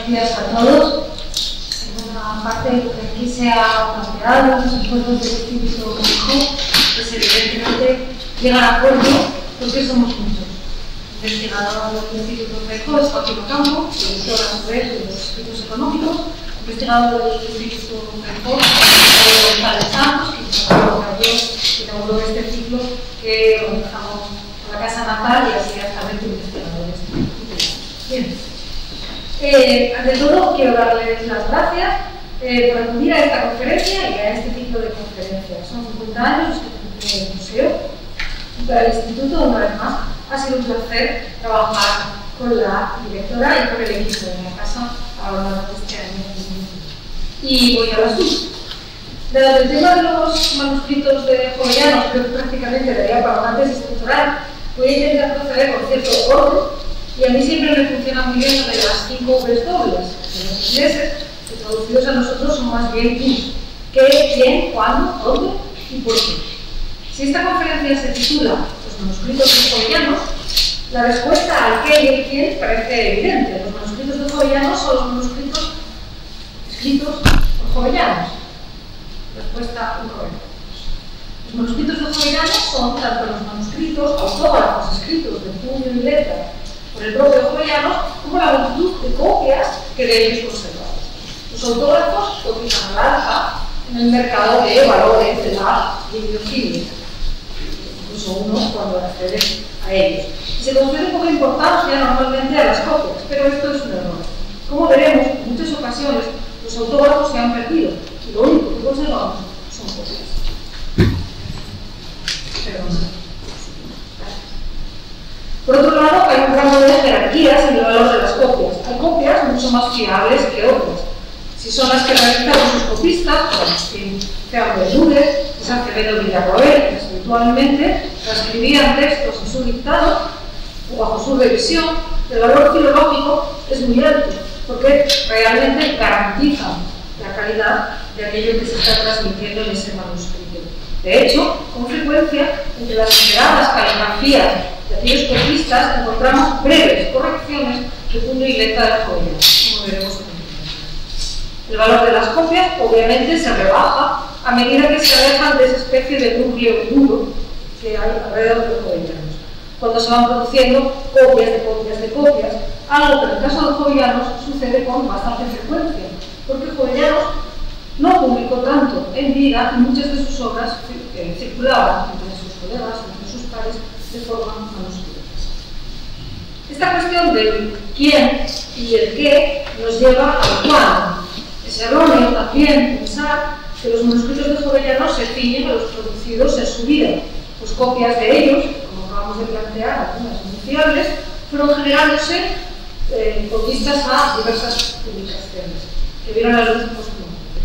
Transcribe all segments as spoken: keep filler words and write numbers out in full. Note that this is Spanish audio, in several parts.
Buenos días a todos. En una parte de lo que aquí se ha planteado, los esfuerzos del Instituto México, pues evidentemente llegan a acuerdo porque somos muchos. Investigador del Instituto México es Joaquín Ocampo, director a su vez de los estudios económicos, investigador del Instituto México, González Santos, que inauguró este ciclo que organizamos con la Casa Natal y así hasta veinte investigadores. Bien. Eh, ante todo, quiero darles las gracias eh, por acudir a esta conferencia y a este ciclo de conferencias. Son cincuenta años los que cumple el museo y para el Instituto, una vez más, ha sido un placer trabajar con la directora y con el equipo de la casa a lo largo de este año. Y voy a las dos. Dado el tema de los manuscritos de Jovellanos, creo que prácticamente daría para una tesis doctoral, voy a intentar proceder con cierto orden. Y a mí siempre me funciona muy bien lo de las cinco V's dobles de los ingleses, que traducidos a nosotros son más bien quién, qué, quién, cuándo, dónde y por qué. Si esta conferencia se titula Los manuscritos de Jovellanos, la respuesta al qué y el quién parece evidente. Los manuscritos de Jovellanos son los manuscritos escritos por Jovellanos. Respuesta incorrecta. Los manuscritos de Jovellanos son tanto los manuscritos autógrafos escritos de puño y letra por el propio Jovellanos, como la multitud de copias que de ellos conservamos. Los autógrafos cotizan al alza en el mercado de valores de la bibliofilia, incluso uno cuando accede a ellos. Y se concede poca importancia normalmente a las copias, pero esto es un error. Como veremos, en muchas ocasiones los autógrafos se han perdido y lo único que conservamos son copias. Perdón. Por otro lado, hay un rango de jerarquías en el valor de las copias. Hay copias mucho más fiables que otras. Si son las que realizaron sus copistas, como Fea de Lourdes, San Acevedo Villarroel, que habitualmente transcribían textos en su dictado o bajo su revisión, el valor filológico es muy alto, porque realmente garantizan la calidad de aquello que se está transmitiendo en ese manuscrito. De hecho, con frecuencia, entre las esperadas caligrafías de aquellos copistas encontramos breves correcciones de puño y letra de Jovellanos, como veremos a continuación. El valor de las copias, obviamente, se rebaja a medida que se alejan de esa especie de núcleo duro que hay alrededor de Jovellanos, cuando se van produciendo copias de copias de copias, algo que en el caso de Jovellanos sucede con bastante frecuencia, porque Jovellanos no publicó tanto en vida y muchas de sus obras eh, circulaban entre sus colegas, entre sus pares, de forma manuscrita. Esta cuestión del quién y el qué nos lleva al cuándo. Es erróneo también pensar que los manuscritos de Jovellanos se ciñen a los producidos en su vida, pues copias de ellos, como acabamos de plantear, algunas iniciables, fueron generándose eh, con vistas a diversas publicaciones que vieron la luz posterior.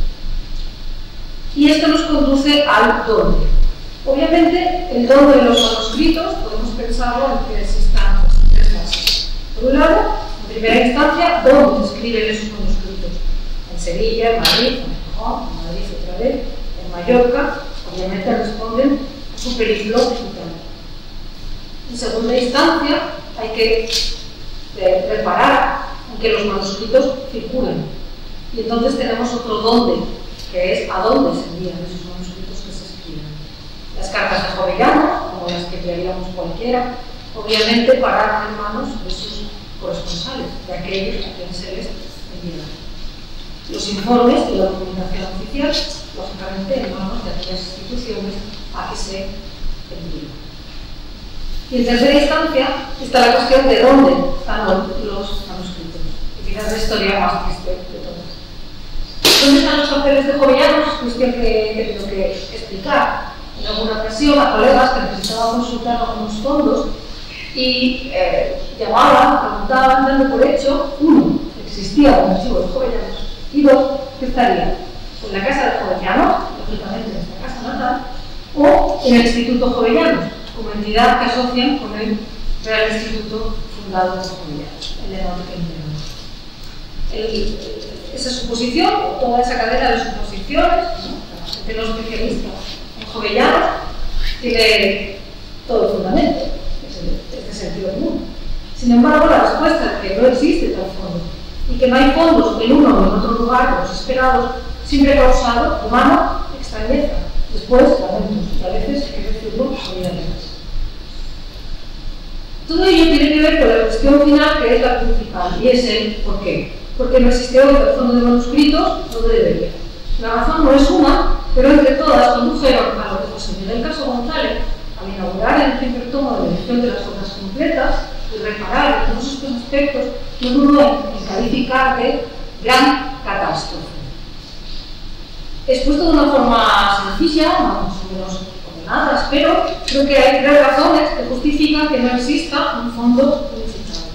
Y esto nos conduce al dónde. Obviamente, el dónde de los manuscritos podemos pensarlo en que existan tres fases. Por un lado, en primera instancia, ¿dónde se escriben esos manuscritos? En Sevilla, en Madrid, en Gijón, en Madrid otra vez, en Mallorca, obviamente responden a su periplo digital. En segunda instancia, hay que eh, reparar en que los manuscritos circulen. Y entonces tenemos otro dónde, que es a dónde se envían esos manuscritos que se escriben. Las cartas de Jovellanos, como las que enviaríamos cualquiera, obviamente pararon en manos de sus corresponsales, de aquellos a quienes se les enviaron. Los informes de la documentación oficial, lógicamente, en manos de aquellas instituciones a que se envían. Y en tercera instancia está la cuestión de dónde están los manuscritos. Y quizás la historia más triste de todas. ¿Dónde están los papeles de Jovellanos? Es cuestión que he tenido que explicar. En alguna ocasión a colegas que necesitaban consultar algunos fondos y eh, llamaban, preguntaban, dando por hecho, uno, que existía un archivo de Jovellanos, y dos, que estaría en la casa de Jovellanos, lógicamente en esta casa natal, o en el Instituto Jovellanos, como entidad que asocian con el Real Instituto fundado por Jovellanos, el de Enrique el, Esa suposición, o toda esa cadena de suposiciones, ¿no? De los especialistas en Jovellanos, tiene todo el fundamento, es de sentido común. Sin embargo, la respuesta es que no existe tal fondo y que no hay fondos en uno o en otro lugar, de los esperados, siempre ha causado, humano, extrañeza. Después, lamentos, y a veces hay que decirlo, solidaridades. Todo ello tiene que ver con la cuestión final, que es la principal, y es el por qué. Porque no existió el fondo de manuscritos donde debería. La razón no es una, pero entre todas condujeron a lo que José Miguel Caso González, al inaugurar el primer tomo de la edición de las obras completas y reparar en todos estos aspectos, no dudó en calificar de gran catástrofe. Expuesto de una forma sencilla, más o menos ordenadas, pero creo que hay tres razones que justifican que no exista un fondo unificado.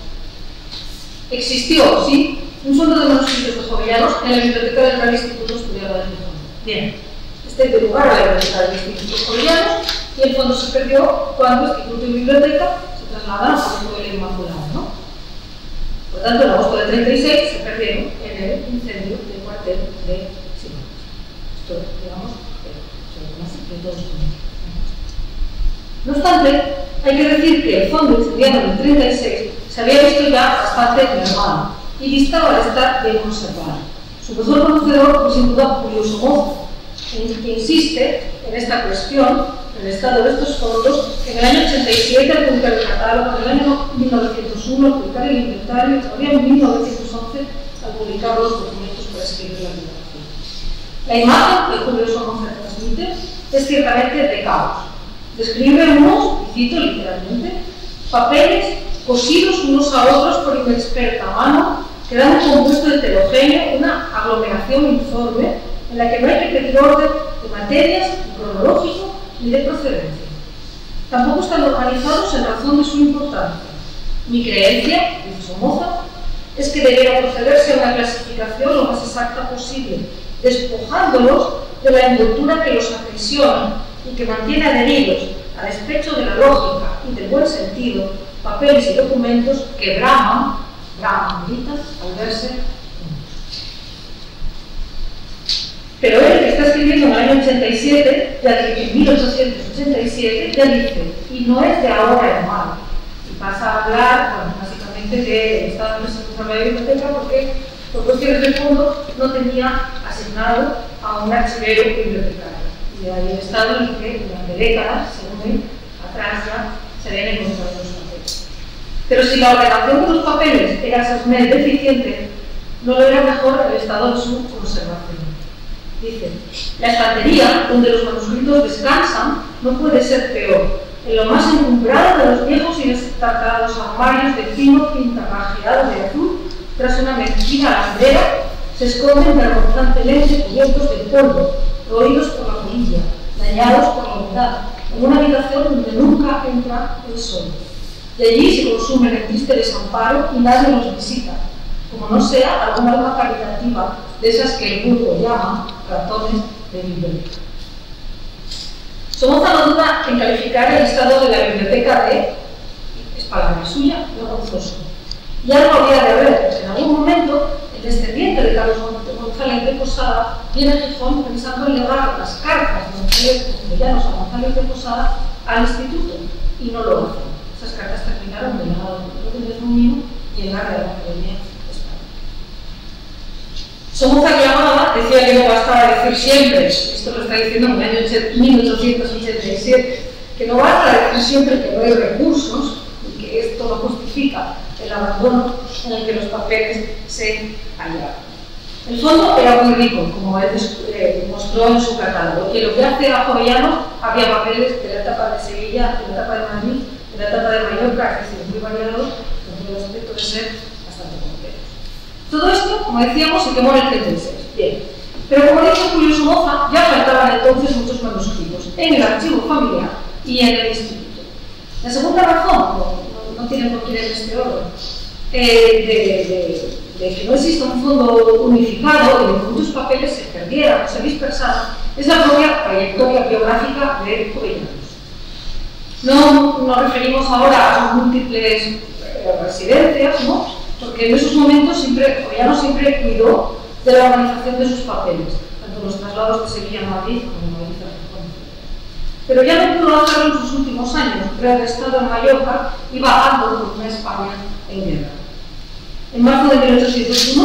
Existió, sí, un fondo de manuscritos de Jovellanos en la biblioteca del Real Instituto Estudiado del Fondo. Bien, este dio lugar a la biblioteca del Instituto Jovellanos y el fondo se perdió cuando Instituto y Biblioteca se trasladaron a Puerto de la Inmaculada, ¿no? Por tanto, en agosto del treinta y seis se perdieron en el incendio del cuartel de Simón. Esto, digamos, se lo conoce de todos los mundos. No obstante, hay que decir que el fondo incendiado en el treinta y seis se había visto ya bastante mermado y distaba de estar bien conservado. Su mejor conocedor es sin duda Julio Somoza, que insiste en esta cuestión, en el estado de estos fondos, que en el año ochenta y siete al publicar el catálogo, en el año mil novecientos uno al publicar el inventario, y todavía en mil novecientos once al publicar los documentos para escribir la bibliografía. La imagen que Julio Somoza transmite es ciertamente de caos. Describe unos, y cito literalmente, papeles cosidos unos a otros por inexperta mano, que dan un compuesto heterogéneo, una aglomeración informe, en la que no hay que pedir orden de materias, ni cronológico, ni de procedencia. Tampoco están organizados en razón de su importancia. Mi creencia, dice Somoza, es que debiera procederse a una clasificación lo más exacta posible, despojándolos de la envoltura que los aprisiona y que mantiene adheridos, a despecho de la lógica y del buen sentido, papeles y documentos que braman, braman, gritan, al verse juntos. Pero él, que está escribiendo en el año ochenta y siete, ya que en mil ochocientos ochenta y siete, ya dice, y no es de ahora en mal, y pasa a hablar, bueno, básicamente de estado de nuestra la biblioteca, porque por cuestiones del fondo no tenía asignado a un archivero bibliotecario. Y de ahí el estado en el que durante décadas, según él, atrás ya se habían encontrado los papeles. Pero si la ordenación de los papeles era sasmed deficiente, no lo era mejor el estado de su conservación. Dice, la estantería donde los manuscritos descansan no puede ser peor. En lo más encumbrado de los viejos y destartalados armarios de fino pintarrajeado de azul, tras una mezquina alambrera, se esconden vergonzantemente cubiertos de polvo, roídos por la polilla, dañados por la humedad, en una habitación donde nunca entra el sol. De allí se consumen el triste desamparo y nadie los visita, como no sea alguna alma caritativa de esas que el vulgo llama ratones de biblioteca. Somoza no duda en calificar el estado de la biblioteca de, es palabra suya, vergonzoso. Y algo había de haber, pues en algún momento el descendiente de Carlos González de Posada viene a Gijón pensando en legar las cartas de Jovellanos a González de Posada al instituto, y no lo hace. Esas cartas terminaron de legado del Bezumino y en la Real Academia de España. Somoza clamaba, decía que no bastaba decir siempre, esto lo está diciendo en el año mil ochocientos ochenta y siete, que no basta decir siempre que no hay recursos y que esto no justifica el abandono en el que los papeles se hallaban. El fondo era muy rico, como él eh, mostró en su catálogo, que lo que hace a Jovellanos había papeles de la etapa de Sevilla, de la etapa de Madrid, de la etapa de Mallorca, es decir, muy variados, con el aspecto de ser bastante completos. Todo esto, como decíamos, se quemó en el treinta y seis. Bien. Pero como dice Julio Somoza, ya faltaban entonces muchos manuscritos en el archivo familiar y en el instituto. La segunda razón, no, no tiene por qué ir en este orden, eh, de, de, de que no exista un fondo unificado y de que muchos papeles se perdieran o se dispersaran, es la propia trayectoria biográfica de Jovellanos. No nos referimos ahora a sus múltiples eh, residencias, ¿no? Porque en esos momentos siempre, Jovellanos siempre cuidó de la organización de sus papeles, tanto los traslados de Sevilla a Madrid como de Madrid a Gijón. Pero ya no pudo hacerlo en sus últimos años, rearrestado en Mallorca y vagando por una España en guerra. En marzo de mil ochocientos uno,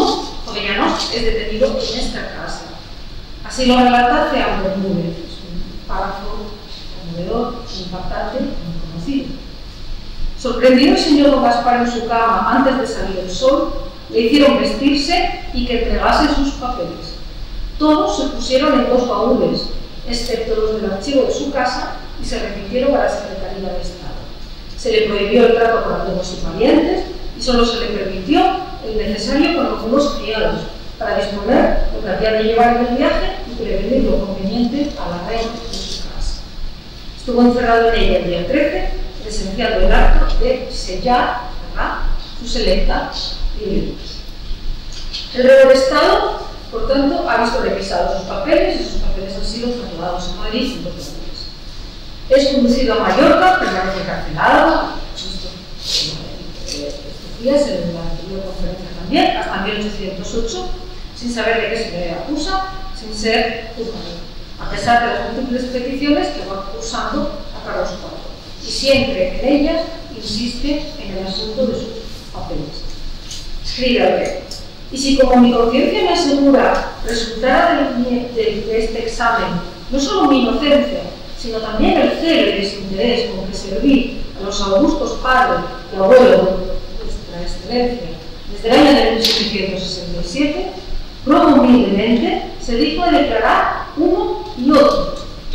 Jovellanos es detenido en esta casa. Así lo relata Ceán Bermúdez, un párrafo conmovedor, impactante y muy conocido. Sorprendido el señor don Gaspar en su cama antes de salir el sol, le hicieron vestirse y que entregase sus papeles. Todos se pusieron en dos baúles, excepto los del archivo de su casa, y se remitieron a la Secretaría de Estado. Se le prohibió el trato con amigos y parientes y solo se le permitió el necesario con algunos criados para disponer lo que había de llevar en el viaje y prevenir lo conveniente a la reina de su casa. Estuvo encerrado en ella el día trece, presenciando el acto de sellar, ¿verdad?, su selecta y el rey de Estado, por tanto, ha visto revisados sus papeles y sus papeles han sido trasladados a Madrid en dos días. Es conducido a Mallorca, permanece encarcelado, esto, eh, estos días en la anterior conferencia también, hasta mil ochocientos ocho, sin saber de qué se le acusa, sin ser juzgado, a pesar de las múltiples peticiones que va acusando a Carlos cuarto. Y siempre en ellas insiste en el asunto de sus papeles. Escribe al rey: y si como mi conciencia me asegura resultara de, de, de este examen no solo mi inocencia, sino también el celo y desinterés con que serví a los augustos padres y abuelos de vuestra excelencia desde el año de mil setecientos sesenta y siete, pruebo humildemente se dijo de declarar uno y otro,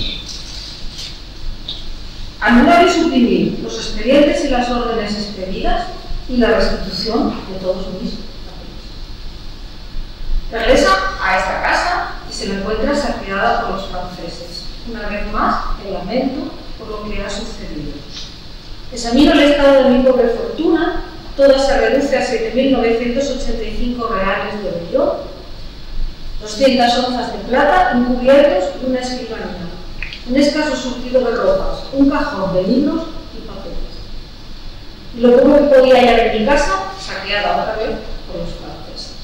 anular y suprimir los expedientes y las órdenes expedidas y la restitución de todos mis papeles. Regresa a esta casa y se la encuentra saqueada por los franceses. Una vez más, el lamento por lo que ha sucedido. Examino el estado de mi pobre fortuna, toda se reduce a siete mil novecientos ochenta y cinco reales de vellón, doscientas onzas de plata, encubiertos y una escribanía, un escaso surtido de ropas, un cajón de libros y papeles. Y lo poco que podía hallar en mi casa, saqueada otra vez por los franceses.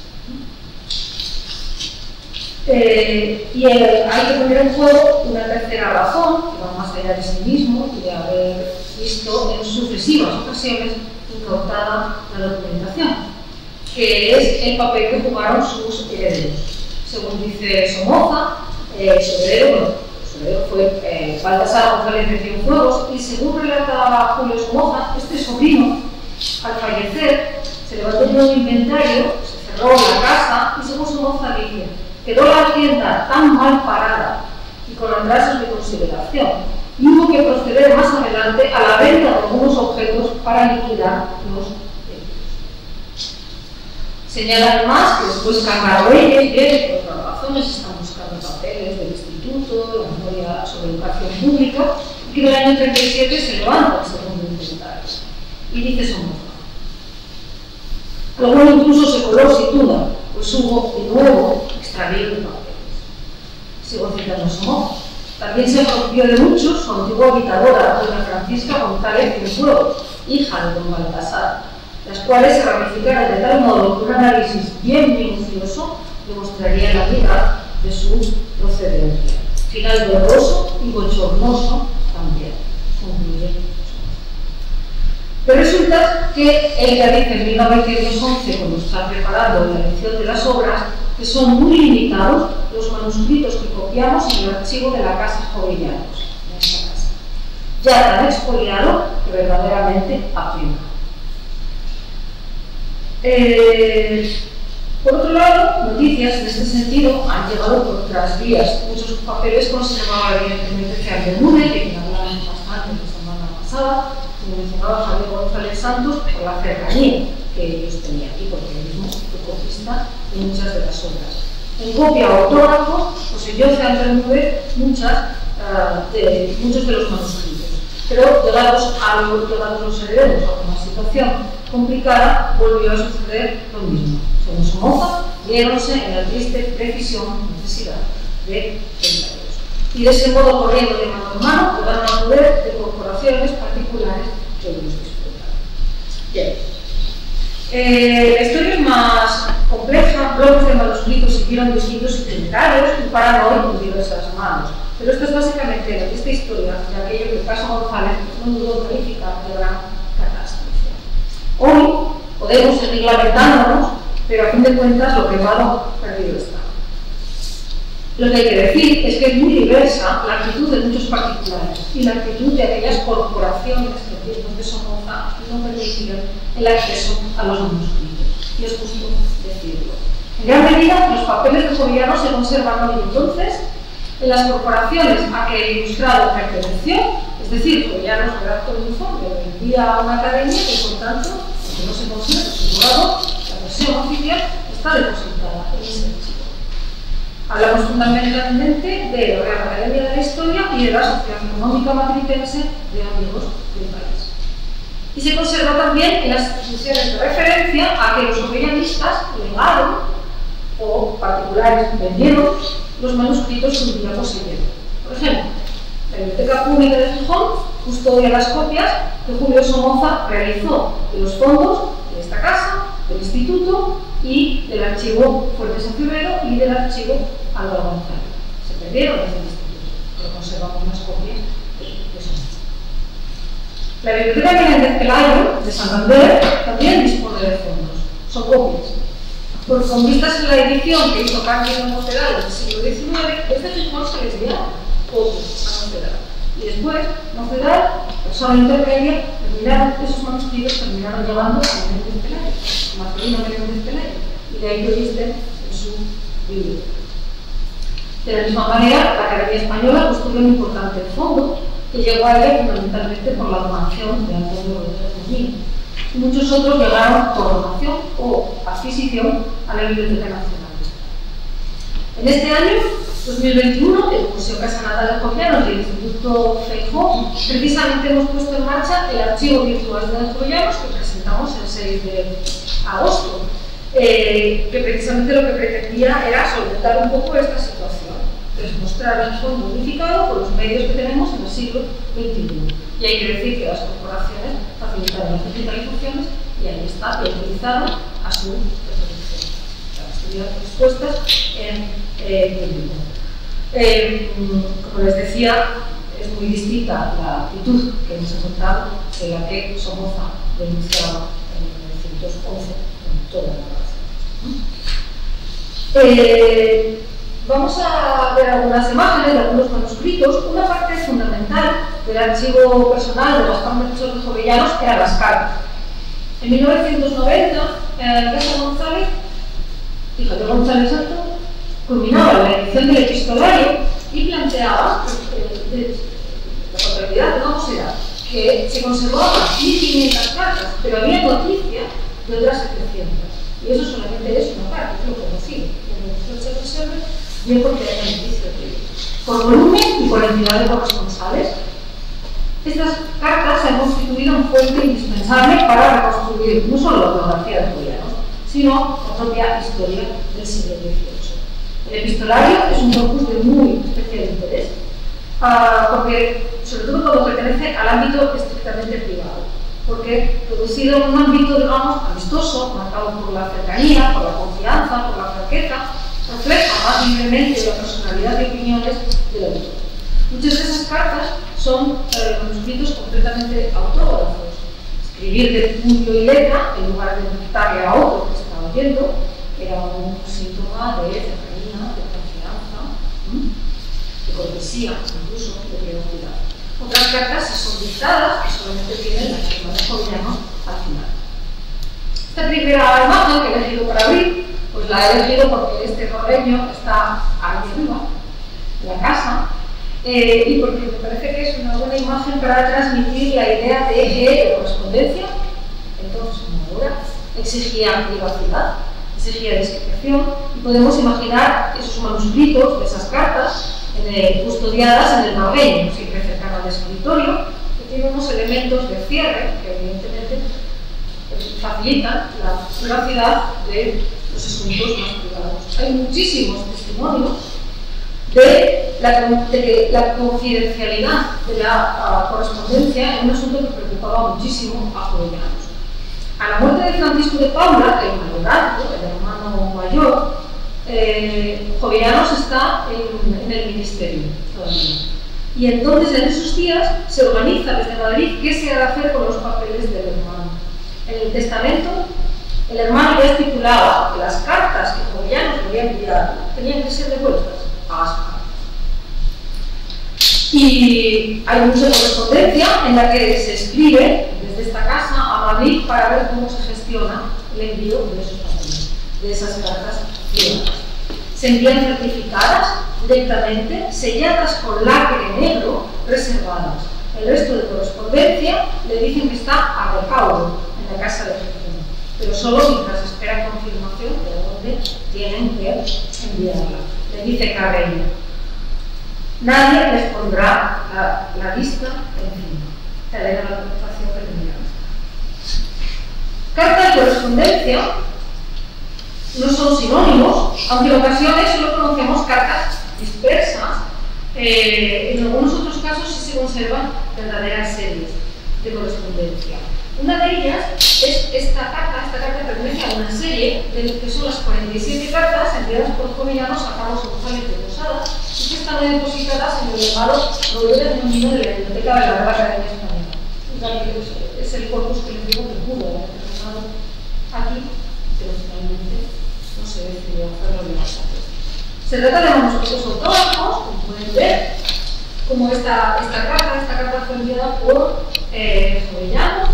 Eh, y eh, hay que poner en juego una tercera razón, que va más allá de sí mismo y de haber visto en sucesivas ocasiones incautada la documentación, que es el papel que jugaron sus herederos. Según dice Somoza, eh, su heredero, bueno, su heredero fue eh, Baltasar González de Cienfuegos, y según relata Julio Somoza, este sobrino, al fallecer, se levantó de un inventario, se cerró la casa y, según Somoza dice, quedó la hacienda tan mal parada y con atrasos de consideración, y hubo que proceder más adelante a la venta de algunos objetos para liquidar los delitos. Señala además que después Cangarreyes viene por otras razones, están buscando papeles del instituto, la memoria sobre educación pública, y que en el año treinta y siete se levanta el segundo inventario. Y dice Somoza: lo bueno incluso se coló sin duda, pues hubo de nuevo extravío de papeles. Sigo citando a Somoza. También se apropió de muchos su antigua habitadora, doña Francisca González Cienfuegos, hija de don Baltasar, las cuales se ramificaron de tal modo que un análisis bien minucioso demostraría la realidad de su procedencia. Final doloroso y bochornoso también, concluye. Pero resulta que ella dice en mil novecientos once, cuando está preparando la edición de las obras, que son muy limitados los manuscritos que copiamos en el archivo de la Casa Jovellanos, en esta casa, ya tan expoliado que verdaderamente apena. Eh, por otro lado, noticias en este sentido han llegado por otras vías. Muchos papeles conservaba evidentemente Ceán Bermúdez, de quien hablamos bastante la semana pasada, como mencionaba Javier González Santos, por la cercanía que ellos tenían y porque él mismo fue copista de muchas de las obras. En copia o autógrafo poseyó Ceán Bermúdez muchas, uh, de, muchos de los manuscritos, pero llegados a llegados los herederos a una situación complicada, volvió a suceder lo mismo. Según Somoza, viéronse en la triste precisión necesidad de venderlos. Y de ese modo, corriendo de mano en mano, llegaron a poder de corporaciones particulares que ellos disfrutaron. Bien. Eh, la historia es más compleja, bloques de manuscritos siguieron distintos itinerarios y paran hoy en diversas manos. Pero esto es básicamente la triste historia de aquello que Caso González no dudó en calificar de gran catástrofe. Hoy podemos seguir lamentándonos pero a fin de cuentas lo privado perdido está. Lo que hay que decir es que es muy diversa la actitud de muchos particulares y la actitud de aquellas corporaciones que en tiempos de Somoza no permitieron el acceso a los manuscritos. Y es justo decirlo. En gran medida, los papeles de Jovellanos se conservan hoy entonces en las corporaciones a que el ilustrado perteneció, es decir, Jovellanos redactó un informe, lo envía a una academia y por tanto, aunque no se conserve su borrador, la versión oficial está depositada en ese archivo. Hablamos fundamentalmente de la Real Academia de la Historia y de la Sociedad Económica Matritense de Amigos del País. Y se conserva también en las instituciones de referencia a que los jovellanistas legaron o particulares vendieron los manuscritos que un día poseyeron. Por ejemplo, la Biblioteca Pública de Gijón custodia las copias que Julio Somoza realizó de los fondos de esta casa, del Instituto y del Archivo Fuentes Acevedo y del Archivo Álvaro González. Se perdieron desde el Instituto, pero conservamos unas copias de esos. La Biblioteca Menéndez Pelayo de Santander también dispone de fondos, son copias. Porque con vistas en la edición que hizo Cándido Mocedal en el siglo diecinueve, desde Gijón se les dio copias a Mocedal. Y después, Mocedal, persona intermedia, terminaron, esos manuscritos terminaron llegando a Menéndez Pelayo, a Marcelino Menéndez Pelayo, y de ahí lo viste en su biblioteca. De la misma manera, la Academia Española custodia un importante fondo que llegó a ella fundamentalmente por la donación de Antonio Rodríguez Muñiz. Muchos otros llegaron por donación o adquisición a la Biblioteca Nacional. En este año, dos mil veintiuno, el Museo Casa Natal de Jovellanos y el Instituto Feijóo precisamente hemos puesto en marcha el archivo virtual de Jovellanos que presentamos el seis de agosto, eh, que precisamente lo que pretendía era solventar un poco esta situación, es mostrar el fondo unificado con los medios que tenemos en el siglo veintiuno. Y hay que decir que las corporaciones facilitaron las digitalizaciones y ahí está, y utilizaron a su reproducción. Estuvieron expuestas en eh, público. Eh, como les decía, es muy distinta la actitud que hemos encontrado de la que Somoza denunciaba en mil novecientos once con toda la razón. Eh, Vamos a ver algunas imágenes de algunos manuscritos. Una parte fundamental del archivo personal de las Cámaras de Jovellanos eran las cartas. En mil novecientos noventa, en Casa González, hija de González Santo, culminaba la edición del epistolario y planteaba eh, de, la contabilidad, digamos, era que se conservaban mil quinientas cartas, pero había noticia de otras setecientas. Y eso solamente es una parte, es lo conocido. Que se conserve, bien porque hay noticia de ellos. Por volumen y por entidad de corresponsales, estas cartas se han constituido en fuente indispensable para reconstruir no solo la biografía de Jovellanos, sino la propia historia del siglo dieciocho. El epistolario es un corpus de muy especial interés, uh, porque, sobre todo cuando pertenece al ámbito estrictamente privado, porque producido en un ámbito, digamos, amistoso, marcado por la cercanía, por la confianza, por la franqueza, refleja más libremente la personalidad y opiniones del autor. Muchas de esas cartas son eh, manuscritos completamente autógrafos. Escribir de puño y letra, en lugar de dictarle a otro que estaba oyendo, era un síntoma de cercanía, de confianza, ¿m? de cortesía, incluso de privacidad. Otras cartas son dictadas y solamente tienen la firma de Jovellanos al final. Esta primera imagen que he elegido para abrir, pues la he elegido porque este roleño está ahí arriba, en la casa, eh, y porque me parece que es una buena imagen para transmitir la idea de que la correspondencia, entonces como ahora, exigía privacidad, exigía discreción, y podemos imaginar esos manuscritos de esas cartas eh, custodiadas en el marbeño, siempre cercano al escritorio, que tiene unos elementos de cierre que evidentemente facilitan la privacidad de los asuntos más privados. Hay muchísimos testimonios de la, de la confidencialidad de la uh, correspondencia en un asunto que preocupaba muchísimo a Jovellanos. A la muerte de Francisco de Paula, el mayorazgo, el hermano mayor, eh, Jovellanos está en, en el ministerio todavía. Y entonces en esos días se organiza desde Madrid qué se ha de hacer con los papeles del hermano. En el testamento El hermano ya estipulaba que las cartas que Jovellanos le había enviado tenían que ser devueltas a Gaspar. Y hay mucha correspondencia en la que se escribe desde esta casa a Madrid para ver cómo se gestiona el envío de esos papeles, de esas cartas privadas. Se envían certificadas directamente, selladas con lacre negro, reservadas. El resto de correspondencia le dicen que está a recaudo en la casa de gestión, pero solo mientras espera confirmación de dónde tienen que enviarla. Le dice Carreño. Nadie les pondrá la, la vista encima. Te deja la conversación que teníamos. Carta y correspondencia no son sinónimos, aunque en ocasiones solo conocemos cartas dispersas. Eh, en algunos otros casos sí se conservan verdaderas series de correspondencia. Una de ellas es esta carta. Esta carta pertenece a una serie de que son las cuarenta y siete cartas enviadas por Jovellanos a Carlos González de Posada y que están depositadas en el llamado Rollo de Dominio de la Biblioteca de la Real Academia Española. Es el corpus que les digo que pudo haber presentado aquí, pero finalmente no se decidió hacerlo de más tarde. Se trata de manuscritos autógrafos, como pueden ver, como esta, esta carta. Esta carta fue enviada por eh, Jovellanos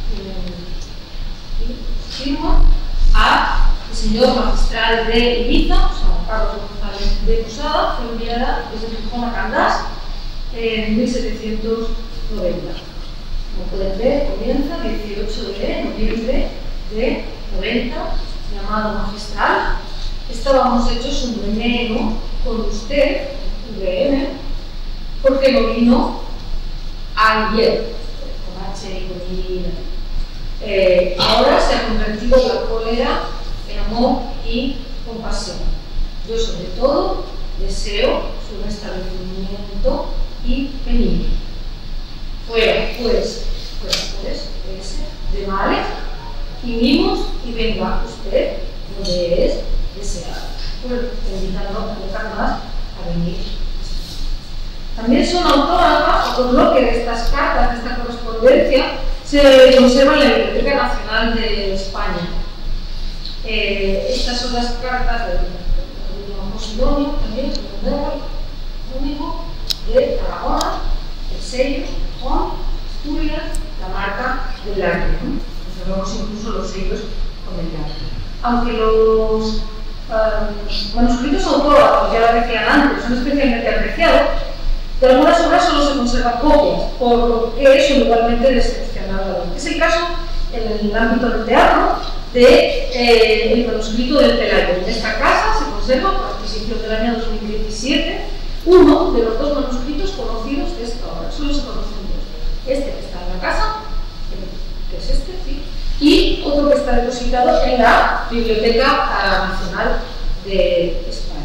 y firma a el señor magistral de Ibiza, o sea, Carlos González de Posada, fue enviada desde Gijón a Candás en mil setecientos noventa. Como pueden ver, comienza el dieciocho de noviembre de noventa, llamado magistral. Estábamos hechos un veneno con usted, V M, porque no vino ayer, con H y con I. Eh, ahora se ha convertido la cólera en amor y compasión. Yo, sobre todo, deseo su restablecimiento y benigno. Fuera, pues, fuera, pues, ese, de males, y mimos y venga usted donde es deseado. Pues, invitando a Carlos a venir. También son autógrafas, otro bloque de estas cartas, de esta correspondencia, se conserva en la Biblioteca Nacional de España. Eh, estas son las cartas del Posidonio, también, el único de Tarragona, el sello, Juan, Asturias, la marca del arte. ¿No? Observamos incluso los sellos con el arte. Aunque los um, manuscritos autógrafos, ya lo decían antes, son especialmente apreciados, de algunas obras solo se conservan copias, por lo que es igualmente decepcionado. Es el caso, en el ámbito del teatro, del de, eh, manuscrito del Pelayo. En esta casa se conserva, por adquisición del año dos mil diecisiete, uno de los dos manuscritos conocidos de esta obra. Solo se conocen dos. Este que está en la casa, que es este, sí, y otro que está depositado en la Biblioteca Nacional de España.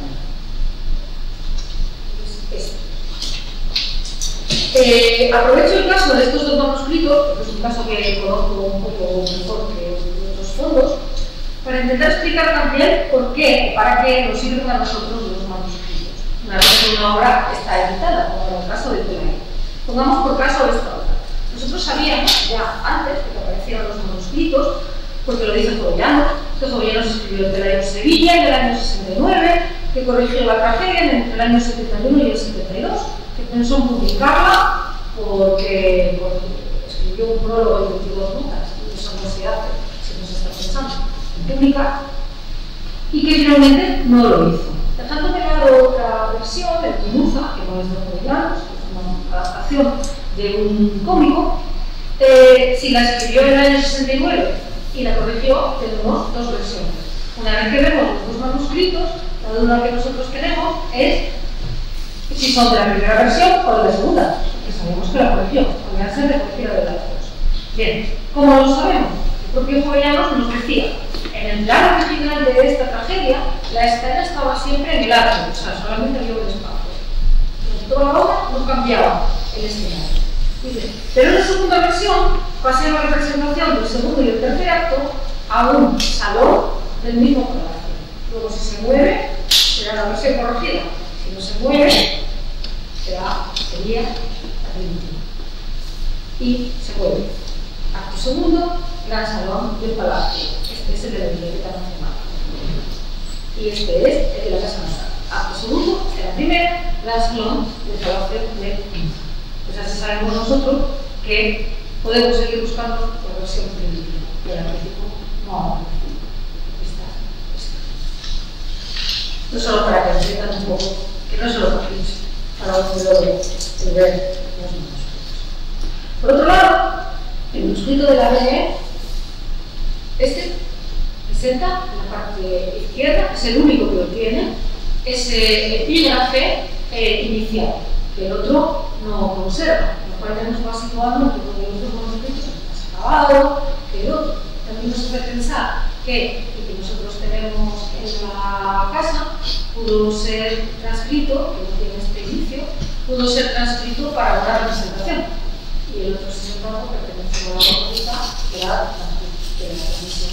Este. Eh, aprovecho el caso de estos dos manuscritos, porque es un caso que conozco un poco mejor que otros fondos, para intentar explicar también por qué o para qué nos sirven a nosotros los manuscritos, una vez que una obra está editada, como en el caso de Pelayo. Pongamos por caso esta obra. Nosotros sabíamos ya antes de que aparecieran los manuscritos, porque lo dice Jovellanos, que Jovellanos escribió el Pelayo en Sevilla en el año sesenta y nueve, que corrigió la tragedia entre el año setenta y uno y el setenta y dos, que pensó en publicarla porque, porque escribió un prólogo de veintidós notas, y eso no se hace, si no se está pensando en publicar, y que finalmente no lo hizo. Dejando de lado otra versión, de Tunuza, que no es de Jovellanos, que es una adaptación de un cómico, eh, si la escribió en el año sesenta y nueve y la corrigió, tenemos dos versiones. Una vez que vemos los dos manuscritos, la duda que nosotros tenemos es si son de la primera versión o de la segunda, porque sabemos que la corrigió, podrían ser de cualquiera de las dos. Bien, como lo sabemos, el propio Jovellanos nos decía, en el plano original de esta tragedia, la escena estaba siempre en el arte, o sea, solamente había un espacio. En toda la obra no cambiaba el escenario. Dice, pero en la segunda versión, pasé la representación del segundo y el tercer acto a un salón del mismo palacio. Luego, si se mueve, será la versión corregida. Si no se mueve, será, sería la primitiva. Y se mueve. Acto segundo, gran salón del palacio. Este es el de la Biblioteca Nacional. Y este es el de la Casa Nacional. Absoluto, en la primera, la salón del Palacio de Pinza. Pues así sabemos nosotros que podemos seguir buscando la versión primitiva. Y el arquetipo no. Esta, esta. No solo para que entiendan un poco, que no se lo paséis para poder ver los manuscritos. Por otro lado, el manuscrito de la B E, este presenta en la parte izquierda, es el único que lo tiene, ese epígrafe eh, inicial, que el otro no conserva, lo cual ya nos va situando en que uno de los dos manuscritos está más acabado que el otro. También nos hace pensar que el que nosotros tenemos en la casa pudo ser transcrito, que no tiene este inicio, pudo ser transcrito para una representación. Y el otro sin embargo pertenece a la facultad de la transmisión.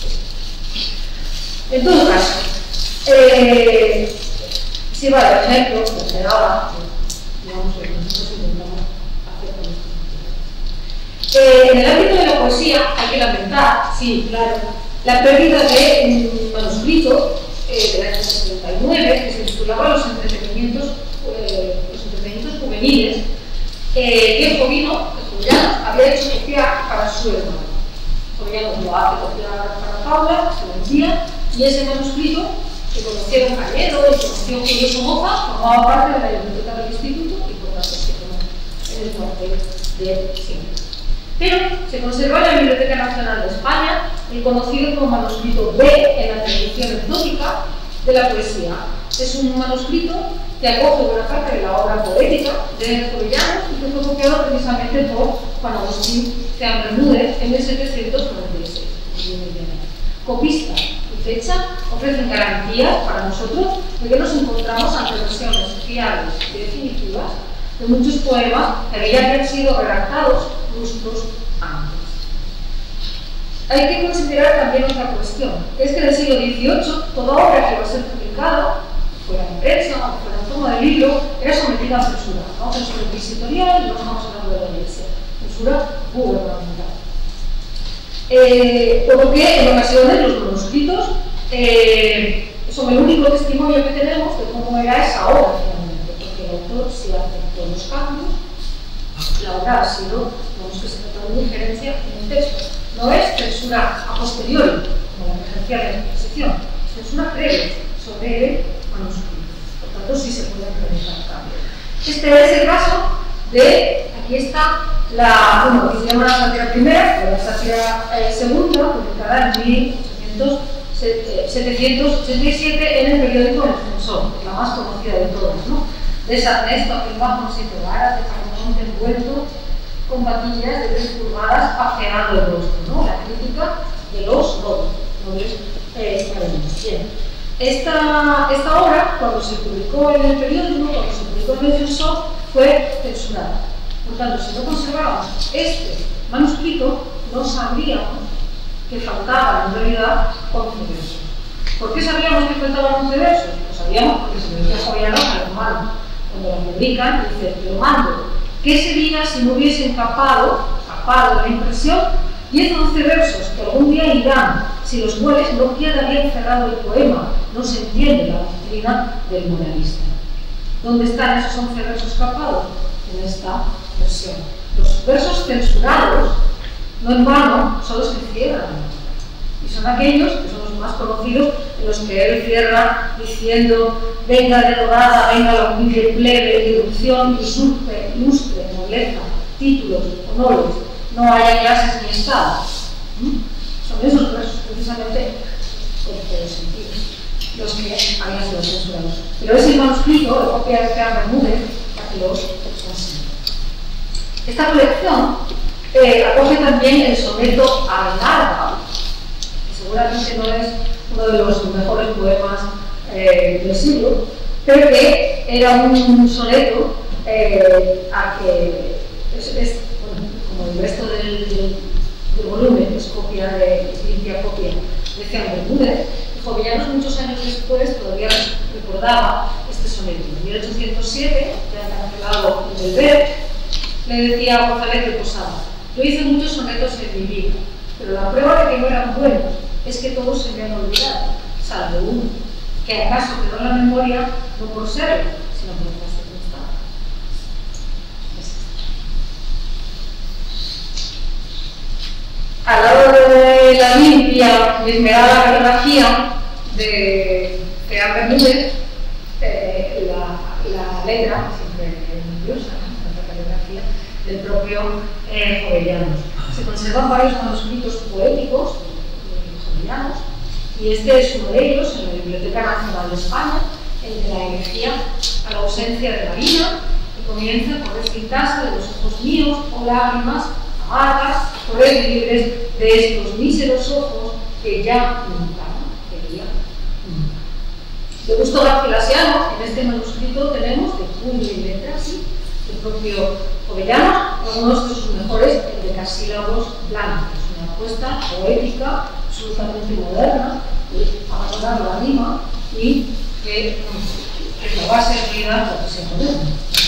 En todo caso, eh, si va el ejemplo, que me daba, digamos, lo que nosotros intentamos hacer con esto. Eh, en el ámbito de la poesía hay que lamentar, sí, claro, la pérdida de un manuscrito eh, del año setenta y nueve que se titulaba Los entretenimientos, eh, los entretenimientos juveniles, eh, que Jovino, que Jovellanos, había hecho copiar para su hermano. Jovellanos lo hace copiar para Paula, se lo envía, y ese manuscrito, que conocieron Cañedo y conoció Julio Somoza, formaba parte de la biblioteca del instituto y por tanto se quedó en el cuartel de siempre. Pero se conserva en la Biblioteca Nacional de España el conocido como manuscrito B en la tradición exótica de la poesía. Es un manuscrito que acoge buena parte de la obra poética de Jovellanos y que fue copiado precisamente por Juan Agustín Ceán Bermúdez en mil setecientos noventa y seis. Copistas y fecha ofrecen garantías para nosotros de que nos encontramos ante versiones fiables y definitivas de muchos poemas que habían sido redactados lustros antes. Hay que considerar también otra cuestión, que es que en el siglo dieciocho toda obra que iba a ser publicada, fuera en prensa o fuera en forma de libro, era sometida a censura. ¿No? Censura inquisitorial, no estamos hablando de la Iglesia, censura gubernamental. Eh, por lo que en ocasiones los manuscritos eh, son el único testimonio que tenemos de cómo era esa obra finalmente, porque el autor sí aceptó los cambios, la obra ha sido, digamos que se trata de una injerencia en el texto. No es censura a posteriori, como la que ejercía la Inquisición, es censura previa sobre el manuscrito. Por tanto, sí se pueden realizar cambios. Este es el caso de, aquí está, la, bueno, que se llama la sátira primera, pero la sátira eh, segunda, publicada en mil setecientos ochenta y siete en el periódico El Defensor, que es la más conocida de todas, ¿no? De Sarnesto, aquel bajo siete varas, de Carmón envuelto con patillas de tres pulgadas paseando el rostro, ¿no? La crítica de los nobles eh, españoles. Bien. Esta, esta obra, cuando se publicó en el periódico, cuando se publicó en El Defensor, fue censurada. Por tanto, si no conservábamos este manuscrito, no sabríamos que faltaban en realidad once versos. ¿Por qué sabíamos que faltaban once versos? Lo sabíamos porque se lo decía Jovellanos a los hermanos. Cuando lo publican, dice, te lo mando. ¿Qué sería si no hubiesen capado, capado la impresión, diez o once versos que algún día irán? Si los mueres, no queda bien cerrado el poema, no se entiende la doctrina del moralista. ¿Dónde están esos once versos capados? En esta versión. Los versos censurados, no en vano, son los que cierran. Y son aquellos que son los más conocidos, en los que él cierra diciendo: venga derogada, venga la humilde plebe, irrupción, usurpe, ilustre, nobleza, títulos, honores, no haya clases ni estados. ¿Mm? Son esos versos precisamente con todos sentidos los que habían sido censurados. Pero ese manuscrito, de copia de Ceán Bermúdez, la que los consigue. Esta colección eh, acoge también el soneto a Larga, que seguramente no es uno de los mejores poemas eh, del siglo, pero que era un soneto eh, a que es, es bueno, como el resto del, del, del volumen, es copia de, limpia copia de Ceán Bermúdez. Jovellanos, muchos años después, todavía recordaba este soneto. En mil ochocientos siete, ya cancelado en el Ver, le decía a González de Posada: yo hice muchos sonetos en mi vida, pero la prueba de que no eran buenos es que todos se me han olvidado, salvo uno, que acaso quedó en la memoria no por serlo, sino por otras circunstancias. Al lado de la limpia y esmerada caligrafía de Ferran Bermúdez, eh, la, la letra, siempre nerviosa, ¿no? La caligrafía del propio eh, Jovellanos. Se conservan varios manuscritos poéticos de Jovellanos, y este es uno de ellos en la Biblioteca Nacional de España, el de la elegía a la ausencia de Marina, que comienza por recitarse de los ojos míos o lágrimas amargas, por el libres de estos míseros ojos que ya nunca quería nunca. De Gusto Garcilaso, en este manuscrito tenemos de puño y letra, sí, el propio Jovellanos, algunos de sus mejores endecasílabos blancos, una apuesta poética absolutamente moderna, de abandonar la rima y que, que no va a ser vida lo que sea moderno.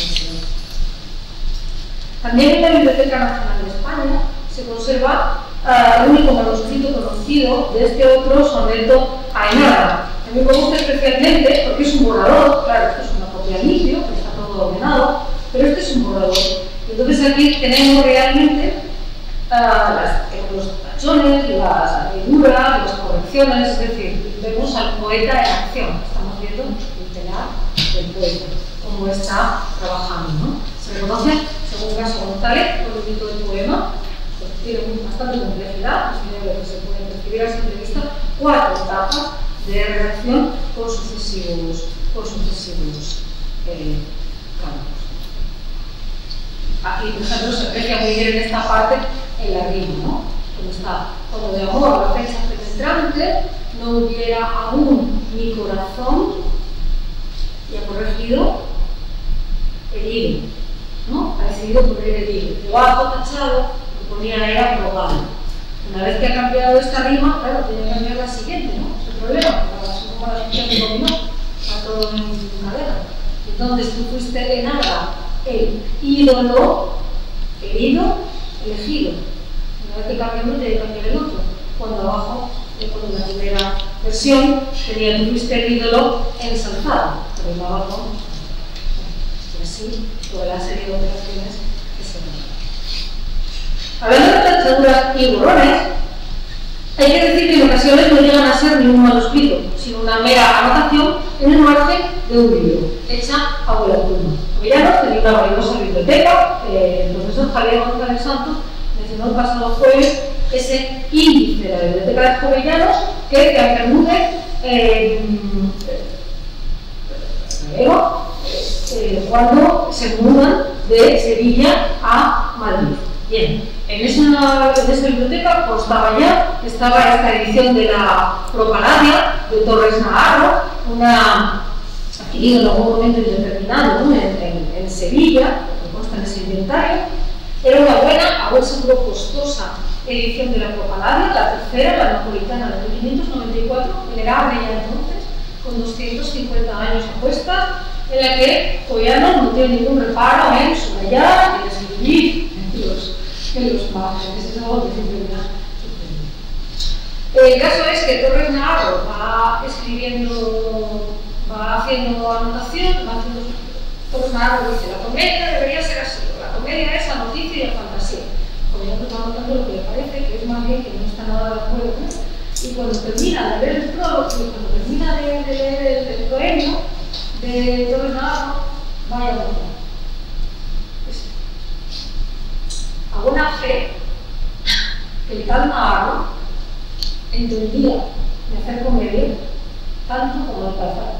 También en la Biblioteca Nacional de España se conserva uh, el único manuscrito conocido de este otro soneto a Enaga. A mí me gusta especialmente porque es un borrador, claro, esto es una copia limpio, está todo ordenado, pero este es un borrador. Entonces aquí tenemos realmente uh, las, los tachones, las añadiduras, las correcciones, es decir, vemos al poeta en acción, estamos viendo el telar del poeta, cómo está trabajando, ¿no? Se reconoce, según Caso González, por el mito del poema, pues tiene bastante complejidad, es lo que se puede percibir a simple vista, cuatro etapas de redacción con sucesivos, con sucesivos eh, campos. Aquí, por ejemplo, se aprecia muy bien en esta parte en la rima, ¿no? Como está, cuando de amor la fecha penetrante no hubiera aún mi corazón, y ha corregido el hilo, ¿no? Ha decidido poner el hilo. Debajo tachado, lo ponía era probable. Una vez que ha cambiado esta rima, claro, tiene que cambiar la siguiente, ¿no? Es el problema, porque es como la función que dominó, está todo en cadena. Entonces tú fuiste en Ágara el ídolo, querido, elegido. Una vez que cambiamos, tiene que cambiar el otro. Cuando abajo, cuando en la primera versión, tenía tú fuiste el ídolo ensalzado, pero en abajo, y así, toda la serie de operaciones que se dan. Hablando de tachaduras y borrones, hay que decir que en ocasiones no llegan a ser ningún manuscrito, sino una mera anotación en el margen de un libro, hecha a vuela pluma. Jovellanos tenía una valiosa biblioteca, eh, el profesor Javier González Santos mencionó el pasado jueves ese índice de la biblioteca de Jovellanos que Ferran Bermúdez eh, eh, eh, cuando se mudan de Sevilla a Madrid. Bien, en esa, en esa biblioteca constaba ya que estaba esta edición de la Propaladia de Torres Naharro, una adquirida en algún momento indeterminado, ¿no? en, en, en Sevilla, que consta en ese inventario. Era una buena, a buen seguro costosa edición de la Propaladia, la tercera, la napolitana de mil quinientos noventa y cuatro, venerable ya entonces, con doscientos cincuenta años a cuesta, en la que Jovellanos no tiene ningún reparo en subrayar y escribir en los, en los márgenes. Es algo que siempre me ha sorprendido. El caso es que Torres Naharro va escribiendo, va haciendo anotación, va haciendo. Torres Naharro dice: la comedia debería ser así, la comedia es la noticia y la fantasía. Jovellanos va anotando lo que le parece, que es más bien que no está nada de acuerdo, ¿no? Y cuando termina de leer el prólogo, y cuando termina de, de leer el, el poema de Torres Naharro, vaya a votar. A buena fe que el tal Naharro entendía de hacer comedia tanto como el calzar.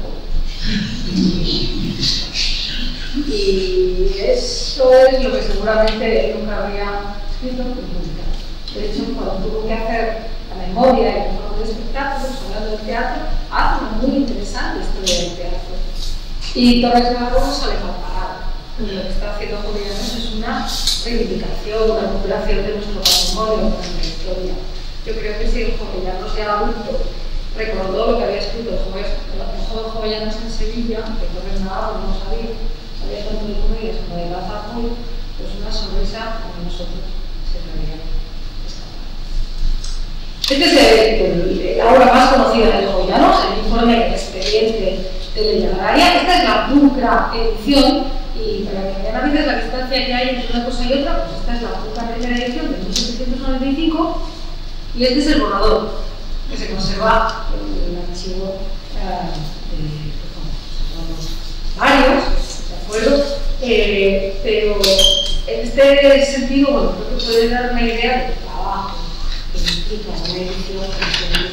Y eso es lo que seguramente nunca habría escrito en publicar. De hecho, cuando tuvo que hacer la memoria y el informe de espectáculos, hablando del teatro, hace una muy interesante historia del teatro. Y Torres Naharro no sale mal parado. Lo que está haciendo Jovellanos es una reivindicación, una recuperación de nuestro patrimonio, de nuestra historia. Yo creo que si Jovellanos ya adulto recordó lo que había escrito el joven Jovellanos en Sevilla, que Torres Naharro no sabía, sabía tanto de comedias como de Lazarus, pues una sonrisa como nosotros se debería escapar. Este es el, el, la obra más conocida de Jovellanos, el informe del expediente de ley agraria. Esta es la pulcra edición, y para que vean a veces la distancia que hay entre una cosa y otra, pues esta es la pulcra primera edición de mil setecientos noventa y cinco, y este es el borrador, que se conserva en el archivo eh, de, pues, varios, ¿de acuerdo? Eh, pero en este sentido, bueno, creo que puede dar una idea del trabajo que implica una edición que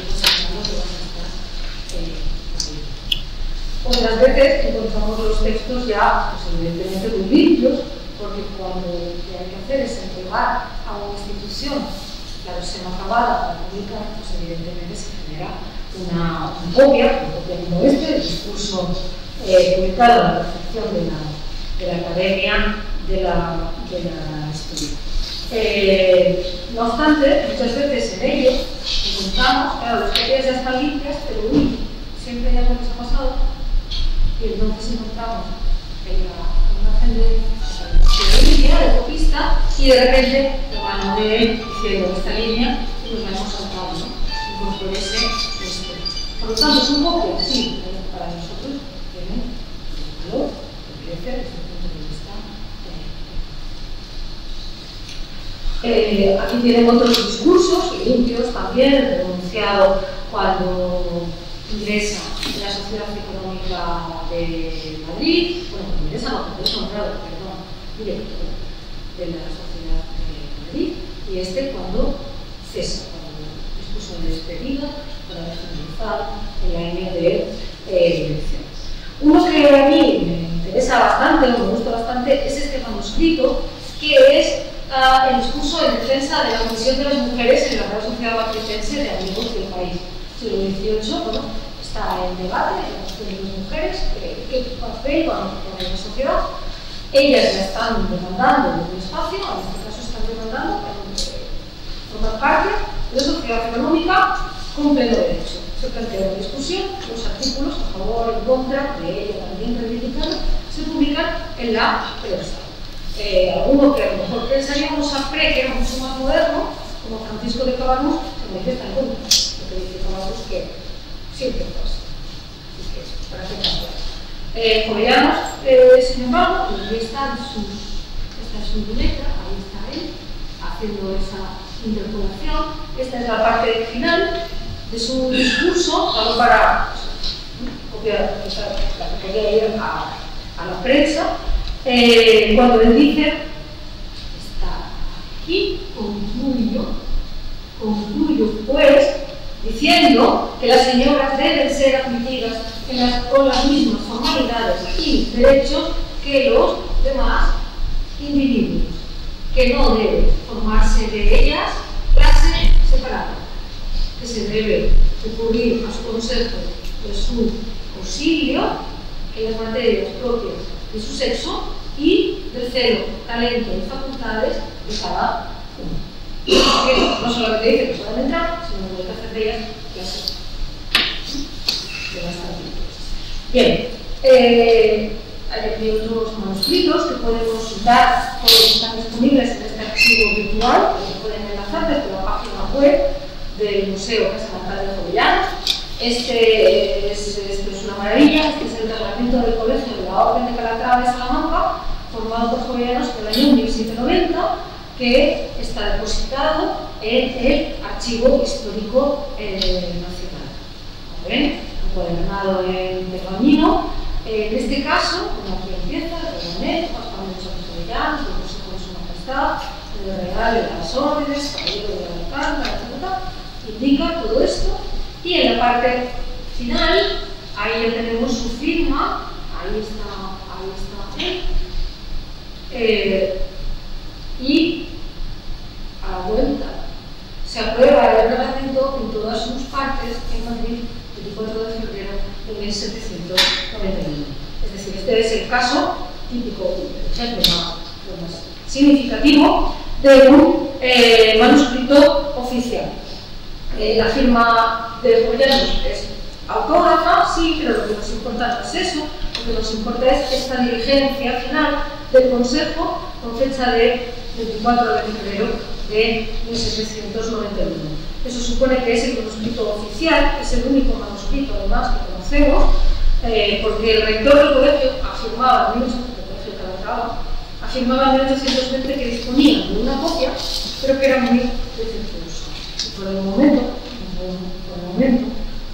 otras veces encontramos los textos ya, pues evidentemente muy limpios, porque cuando lo que hay que hacer es entregar a una institución la versión acabada para publicar, pues evidentemente se genera una, una copia, una copia como este, el discurso eh, publicado en la recepción de la, de la Academia de la, de la Historia. Eh, no obstante, muchas veces en ello encontramos, claro, las copias ya están limpias, pero uy, siempre hay algo que se ha pasado. Y entonces encontramos en la imagen de la línea de copista y de repente lo van a ver diciendo esta línea y nos la hemos saltado, ¿no? Y pues por ese esto. Por lo tanto, es un poco, sí, para nosotros tiene un valor que crece desde el punto de vista. Eh, eh, aquí tienen otros discursos limpios también, el pronunciado cuando ingresa en la Sociedad Económica de Madrid, bueno, cuando ingresa no, cuando es nombrado, perdón, director de la Sociedad de Madrid, y este cuando cesa, cuando dispuso de despedida para finalizar el año de eh, elección. Uno que a mí me interesa bastante, o me gusta bastante, es este manuscrito, que es uh, el discurso de defensa de la condición de las mujeres en la Real Sociedad Matricense de Amigos del País. Siglo dieciocho, bueno, está en debate la cuestión de las mujeres, qué papel van a tener en la sociedad. Ellas ya están demandando un espacio, en este caso están demandando formar parte de la sociedad económica con pleno derecho. Se plantea una discusión, los artículos a favor o en contra de ella también reivindicados se publican en la prensa. Eh, alguno que a lo mejor pensaríamos a pre, que era mucho más moderno, como Francisco de Cabanús, se manifiesta en contra. Lo que dice Cabanús que siempre pasa. Así que, para que cambie. Eh, Jovellanos, eh, sin embargo, ahí está su, esta es su letra, ahí está él, haciendo esa interpolación. Esta es la parte final de su discurso, algo para copiar, la que podría ir a, a la prensa, eh, cuando él dice, está aquí, concluyo, concluyo pues, diciendo que las señoras deben ser admitidas en las, con las mismas formalidades y derechos que los demás individuos, que no debe formarse de ellas clase separada, que se debe recurrir a su consejo de su auxilio en las materias propias de su sexo y del celo, talento y facultades de cada uno. Que no solamente dice que puedan entrar, sino que hay que hacer de ellas clases de bastante. Bien, eh, hay aquí otros manuscritos que podemos consultar, todos están disponibles en este archivo virtual, que pueden enlazar desde la página web del Museo Casa Natal de Jovellanos. Este es, esto es una maravilla, este es el reglamento del Colegio de la Orden de Calatrava de Salamanca, formado por jovellanos del año mil setecientos noventa, que está depositado en el Archivo Histórico eh, Nacional. ¿Ven? Encuadernado en pergamino. Eh, en este caso, como aquí empieza, el reglamento, Pascual de los Jovellanos, el Consejo de Su Majestad, el Real de las Órdenes, Caballero de la Alcántara, etcétera, indica todo esto. Y en la parte final, ahí ya tenemos su firma, ahí está, ahí está él. Eh, y a la vuelta se aprueba el reglamento en todas sus partes en Madrid el veinticuatro de febrero de mil setecientos noventa y uno. Es decir, este es el caso típico, el ejemplo más, más significativo de un eh, manuscrito oficial. Eh, la firma de Jovellanos es autógrafa, sí, pero lo que nos importa no es eso, lo que nos importa es esta diligencia final del Consejo con fecha de veinticuatro de febrero de mil setecientos noventa y uno. Eso supone que es el manuscrito oficial, es el único manuscrito además que conocemos, eh, porque el rector del colegio afirmaba en mil ochocientos veinte, el colegio Calatrava, afirmaba en mil ochocientos veinte que disponía de una copia, pero que era muy defectuosa. Y por el momento, por el momento,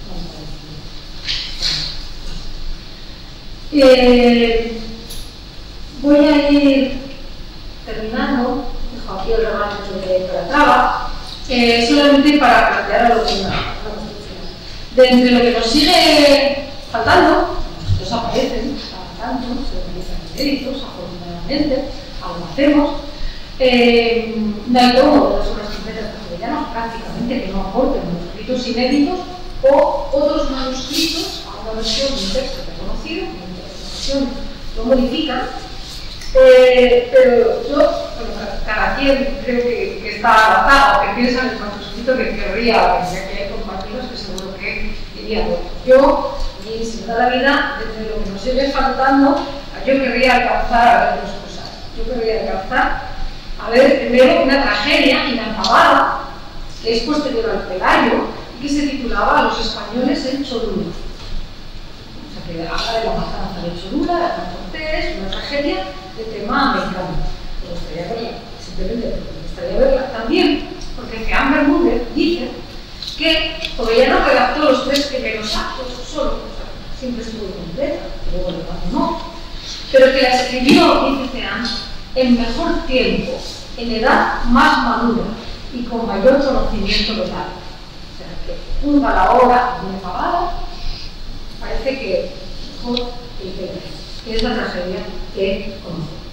eh, voy a ir terminando, dejo aquí el reglamento de Calatrava, eh, solamente para plantear algo que una construcción. De entre lo que nos sigue faltando, los aparecen, cada tanto, se utilizan créditos, afortunadamente, algo hacemos, eh, no hay como de las obras completas castellanas, prácticamente que no aporten manuscritos inéditos o otros manuscritos a una versión de un texto reconocido, que en interpretación lo modifican. Eh, pero yo, bueno, cada quien creo que, que está adaptado, que piensa en el manuscrito que querría que compartiros, que seguro que iría bueno. Yo, y sin toda la vida, desde lo que nos sigue faltando, yo querría alcanzar a ver dos cosas. Yo querría alcanzar a ver primero una tragedia inacabada, que es posterior al Pelayo, y que se titulaba Los españoles en Cholula. O sea, que habla de la matanza de Cholula, de Hernán Cortés, una tragedia de tema americano. Me gustaría verla, simplemente porque me gustaría verla. También porque Jean Bermúdez dice que Jovellanos redactó los tres primeros actos solo, o sea, siempre estuvo completa, luego lo abandonó, pero que la escribió, dice Jean, en mejor tiempo, en edad más madura y con mayor conocimiento local. O sea, que juzga la obra bien acabada, parece que mejor que el Pelayo, que es la tragedia que conocemos.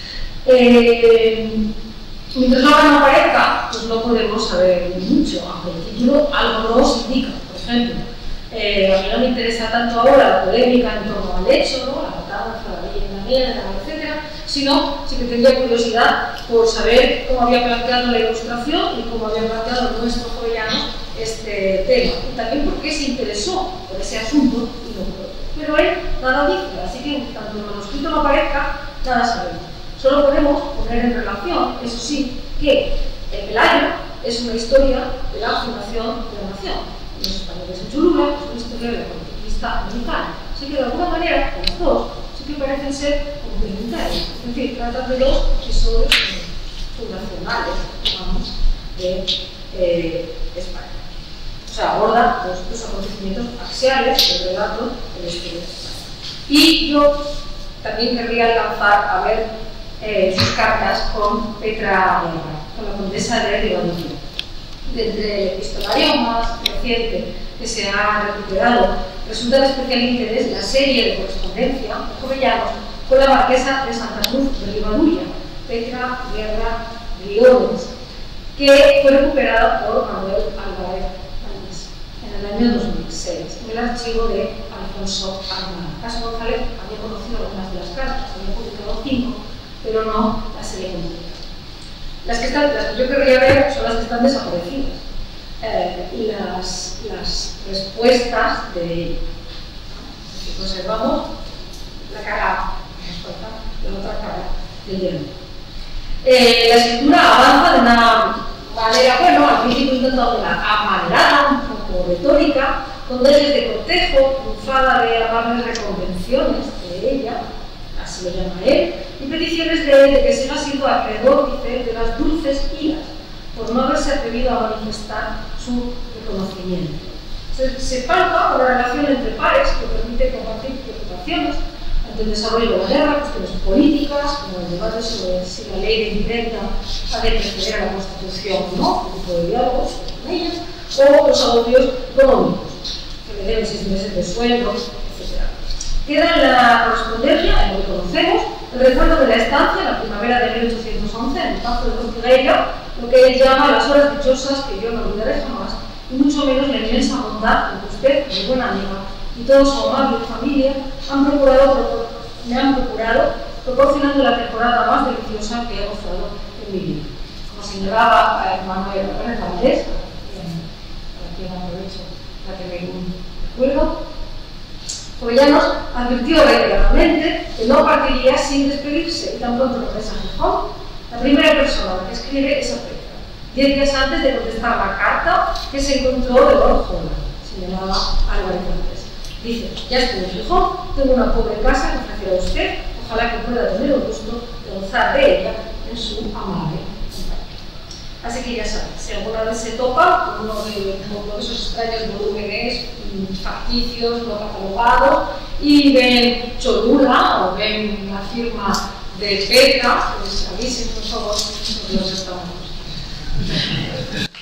Eh, mientras la obra no aparezca, pues no podemos saber mucho, aunque el título algo nos indica. Por ejemplo, eh, a mí no me interesa tanto ahora la polémica en torno al hecho, ¿no? La matanza, la leyenda negra, etcétera, sino sí que tendría curiosidad por saber cómo había planteado la Ilustración y cómo había planteado nuestro Jovellanos este tema, y también porque se interesó por ese asunto y no por otro. Pero él nada dice, así que tanto el manuscrito no aparezca, nada sabemos. Solo podemos poner en relación, eso sí, que el Pelayo es una historia de la fundación de la nación. Y los españoles en Cholula es una historia de la conquista americana. Así que de alguna manera, los dos sí que parecen ser complementarios. Es decir, tratan de dos episodios fundacionales, digamos, de eh, España. O sea, aborda los, los acontecimientos axiales del relato de la historia de España. Y yo también querría alcanzar a ver eh, sus cartas con Petra Guerra, con la condesa de Ribadumia. Desde el epistolario más reciente que se ha recuperado, resulta de especial interés la serie de correspondencia de Jovellanos con la marquesa de Santa Cruz de Ribadumia, Petra Guerra Briones, que fue recuperada por Manuel Álvarez en el año dos mil seis, en el archivo de Alfonso Armán. Caso González había conocido algunas de las cartas, había publicado cinco, pero no la serie completa. Las que, están, las que yo querría ver son las que están desaparecidas, eh, y las, las respuestas de ello. Si conservamos la cara, nos falta la otra cara del diálogo. Eh, la escritura avanza de una manera, bueno, al principio intentando una amanerada, un poco retórica, con dejes de cortejo, trufada de amables reconvenciones de ella, así lo llama él, y peticiones de él de que siga siendo acreedor, dice, de las dulces iras, por no haberse atrevido a manifestar su reconocimiento. Se, se palpa una relación entre pares que permite compartir preocupaciones ante el desarrollo de la guerra, cuestiones políticas, como el debate sobre si la ley de imprenta ha de preceder a la Constitución o no, un tipo de diálogos con ellas, o los agobios económicos, que le deben seis meses de sueldo, etcétera. Queda en la correspondencia, en lo que conocemos, el recuerdo de la estancia en la primavera de mil ochocientos once en el Pazo de Ortigueira, lo que él llama las horas dichosas que yo no olvidaré jamás, y mucho menos la inmensa bondad con que usted, mi buena amiga, y toda su amable familia han procurado, me han procurado, proporcionando la temporada más deliciosa que he gozado en mi vida. Como señalaba eh, Manuel Pérez Valdés, para quien aprovecho para tener un recuerdo, Jovellanos advirtió reiteradamente que no partiría sin despedirse, y tan pronto regresa a Gijón, la primera persona que escribe es a Petra, diez días antes de contestar la carta que se encontró de Lord Holland, se llamaba Álvarez Montes. Dice: ya estoy fijo, tengo una pobre casa que ofrecerá a usted, ojalá que pueda tener el gusto de gozar de ella en su amable compañía. Así que ya saben, si alguna vez se topa con uno de, con uno de esos extraños volúmenes facticios, no catalogados, y ven Cholula o ven la firma de Petra, pues avisen por favor, porque los estamos.